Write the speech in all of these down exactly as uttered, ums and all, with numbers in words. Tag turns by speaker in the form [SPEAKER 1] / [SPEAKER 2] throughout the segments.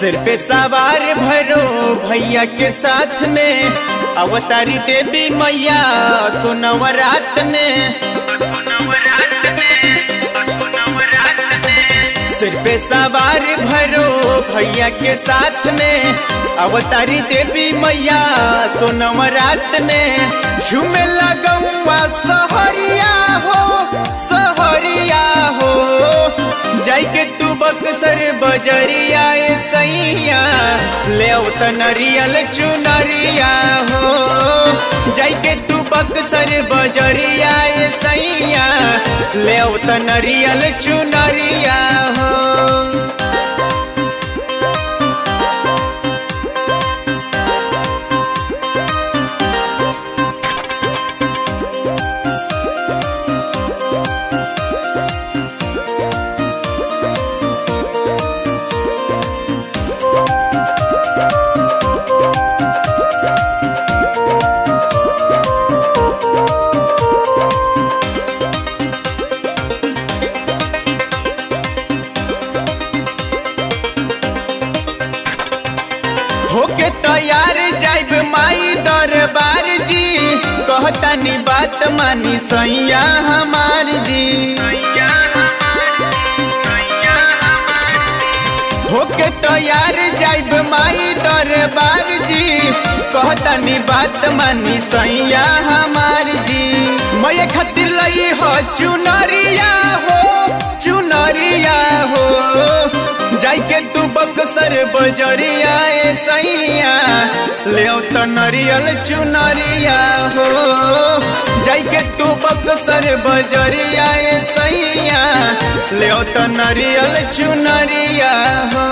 [SPEAKER 1] सिर पे सवार भरो भैया के साथ में अवतारी देवी मैया सोनवरात में। सिर पे सवार भरो भैया के साथ में अवतारी देवी मैया सोनवरात में। झूमे लगौआ सहरिया हो सहरिया हो जाके तू बक्सर बजरिया सैया ले त नरियल चुनरिया हो। जाके तू बक्सर बजरिया सैया ले त नरियल चुनरिया हो। होके तैयार जाइब माई दरबार जी कहतानी बात मानी सैया हमार जी। होके तैयार जाइब माई दरबार जी कहतानी बात मानी सैया हमार जी। मैं खातिर लई हो चुनरिया हो चुनरिया हो जाके तू बक्सर बजरिया सैया ले त नरियल चुनरिया हो। जाके तू बक्सर बजरिया सैया ले त नरियल चुनरिया हो।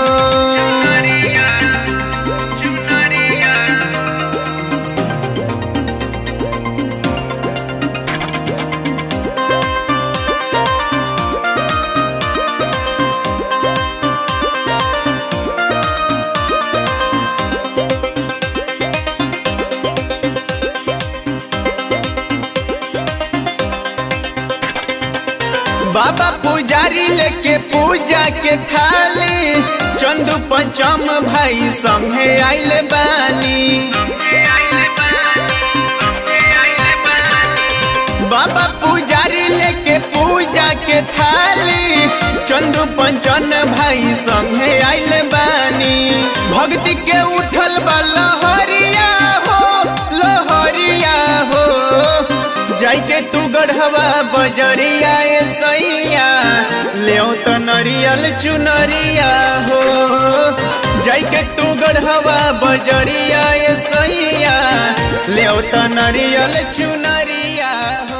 [SPEAKER 1] बाबा पुजारी लेके पूजा के थाली चंदू पंचम भाई संगे आइल बानी। बाबा पुजारी लेके पूजा के थाली चंदू पंचन भाई संगे आइल बानी। भक्ति के उठल बा लहरिया हो लहरिया हो जाके तू गढ़वा बजरिया सैया ले त नरियल चुनरिया हो। जाके तू गढ़वा बजरिया सैया ले त नरियल चुनरिया हो।